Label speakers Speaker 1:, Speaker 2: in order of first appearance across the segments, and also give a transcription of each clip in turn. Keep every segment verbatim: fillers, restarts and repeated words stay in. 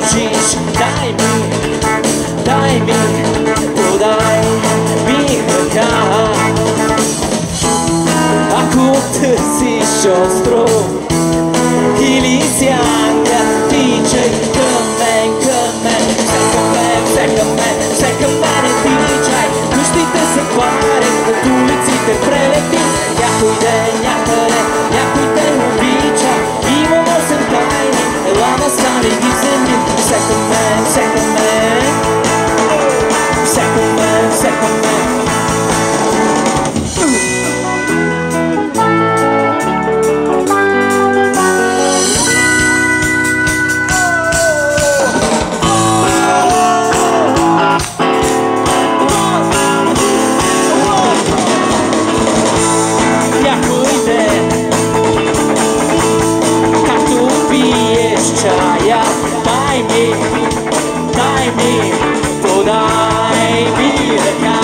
Speaker 1: nudzisz, daj mi, daj mi, podaj mi ręka. Ako ty si siostrą ili zjanka D J Kamen, Kamen, Sekamen, Sekamen, Sekamen D J. Pustite se pare, od ulici te preleti, някой ден, някъде, някой те обича. Имamo се тайни, ела насами ги вземи. Сekamen, Sekamen, Sekamen, Sekamen. Daj mi, daj mi, podaj mi ręka.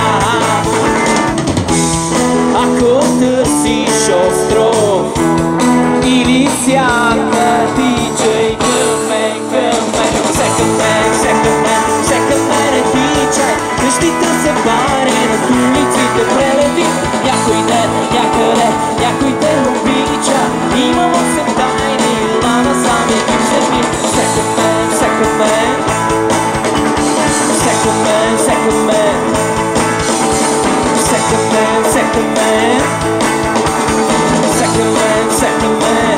Speaker 1: Ako tърсиш остров или сянка D J Kamen, Kamen, Sekamen, Sekamen, Sekamen D J. Къщите са бари, над улиците прелети, някой ден, някъде, някой те обича. Имamo се тайни, ела насами ги вземи. Sekamen, Sekamen, Sekamen, Sekamen, Sekamen, Sekamen, Sekamen, Sekamen.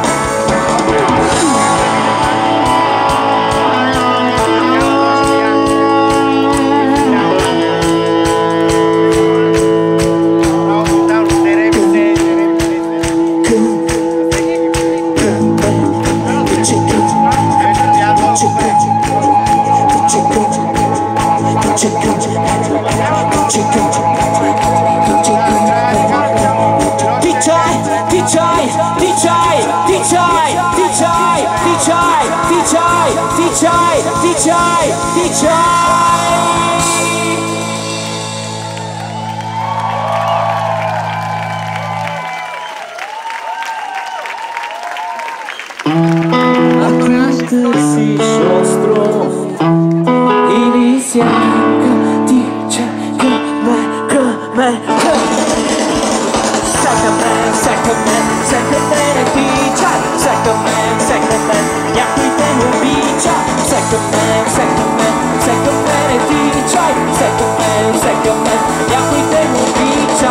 Speaker 1: Търсиш остров или сянка D J Kamen, Kamen, Sekamen, Sekamen, Sekamen D J. Sekamen, Sekamen, някой те обича. Sekamen, Sekamen, Sekamen D J. Sekamen, Sekamen, някой те обича.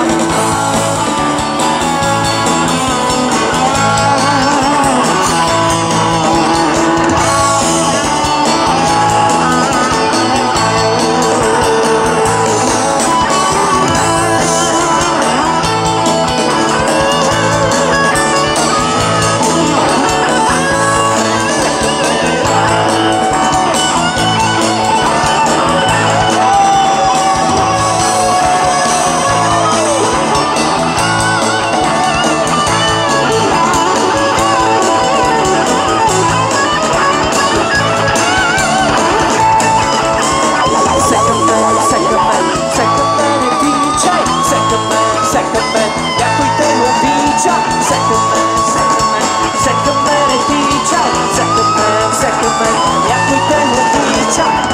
Speaker 1: Sekamen, Sekamen, Sekamen, някой те обича.